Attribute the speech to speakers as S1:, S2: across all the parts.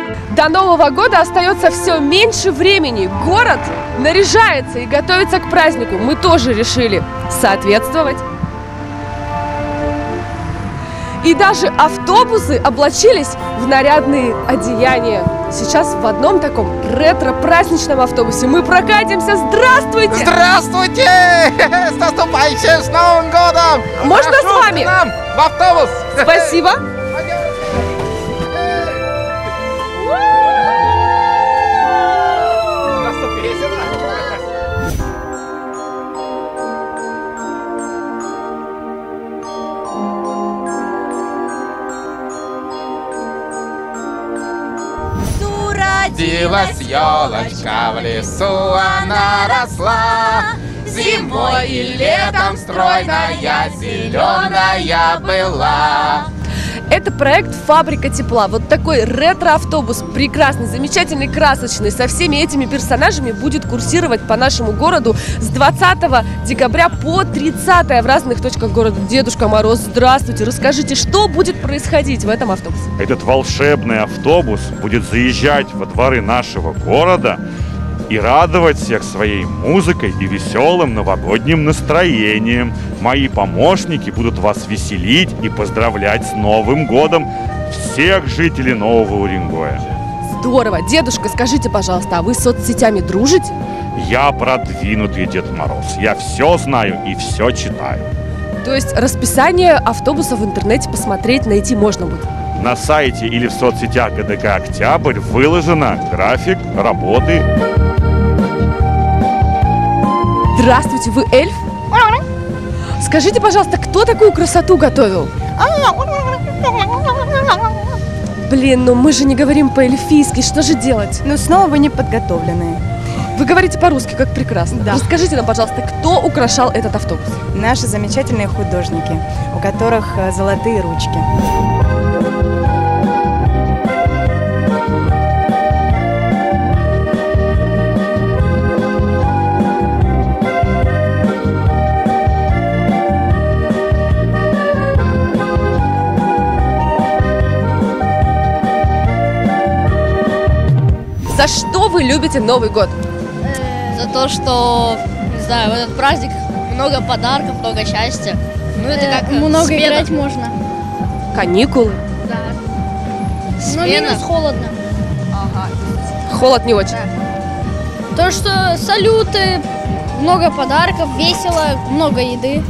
S1: До Нового года остается все меньше времени. Город наряжается и готовится к празднику. Мы тоже решили соответствовать. И даже автобусы облачились в нарядные одеяния. Сейчас в одном таком ретро-праздничном автобусе мы прокатимся. Здравствуйте!
S2: Здравствуйте! С наступающим, с Новым годом!
S1: Можно с вами?
S2: В автобус!
S1: Спасибо!
S2: Родилась елочка в лесу, она росла. Зимой и летом стройная, зеленая была.
S1: Это проект «Фабрика тепла». Вот такой ретро-автобус, прекрасный, замечательный, красочный, со всеми этими персонажами будет курсировать по нашему городу с 20 декабря по 30 в разных точках города. Дедушка Мороз, здравствуйте, расскажите, что будет происходить в этом автобусе?
S3: Этот волшебный автобус будет заезжать во дворы нашего города и радовать всех своей музыкой и веселым новогодним настроением. Мои помощники будут вас веселить и поздравлять с Новым годом всех жителей Нового Уренгоя.
S1: Здорово! Дедушка, скажите, пожалуйста, а вы с соцсетями дружите?
S3: Я продвинутый Дед Мороз. Я все знаю и все читаю.
S1: То есть расписание автобуса в интернете посмотреть, найти можно будет?
S3: На сайте или в соцсетях ГДК «Октябрь» выложено график работы.
S1: Здравствуйте, вы эльф? Скажите, пожалуйста, кто такую красоту готовил? Блин, ну мы же не говорим по-эльфийски, что же делать?
S4: Ну снова вы не подготовленные.
S1: Вы говорите по-русски, как прекрасно.
S4: Да.
S1: Расскажите нам, пожалуйста, кто украшал этот автобус?
S4: Наши замечательные художники, у которых золотые ручки.
S1: За что вы любите Новый год?
S5: За то, что, не знаю, в этот праздник много подарков, много счастья. Ну, это как
S6: много
S5: смена.
S6: играть можно.
S1: Каникулы.
S5: Да.
S6: Но
S5: Смена.
S6: минус холодно.
S1: Холод не очень.
S6: То, что салюты, много подарков, весело, много еды.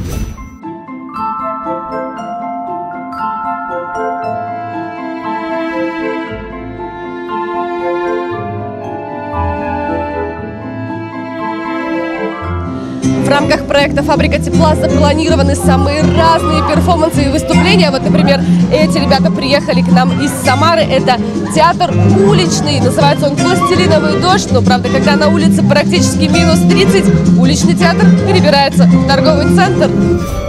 S1: В рамках проекта «Фабрика тепла» запланированы самые разные перформансы и выступления. Вот, например, эти ребята приехали к нам из Самары. Это театр уличный. Называется он «Пластилиновый дождь». Но, правда, когда на улице практически минус 30, уличный театр перебирается в торговый центр.